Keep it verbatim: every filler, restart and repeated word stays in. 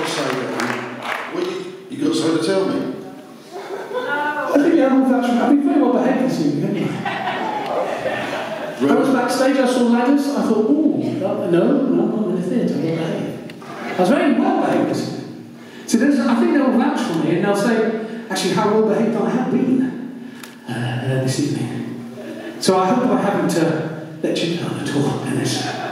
got to say that. What you, you got something to tell me? I think the animal voucher, I've been very well behaved this evening, haven't you? I was backstage, I saw ladders, I thought, ooh, no, no, not in the theatre, I'm well behaved. I was very well behaved this evening. So there's, I think they'll vouch for me and they'll say, actually, how well behaved I have been uh, uh, this evening. So I hope I haven't uh, let you down at all in this.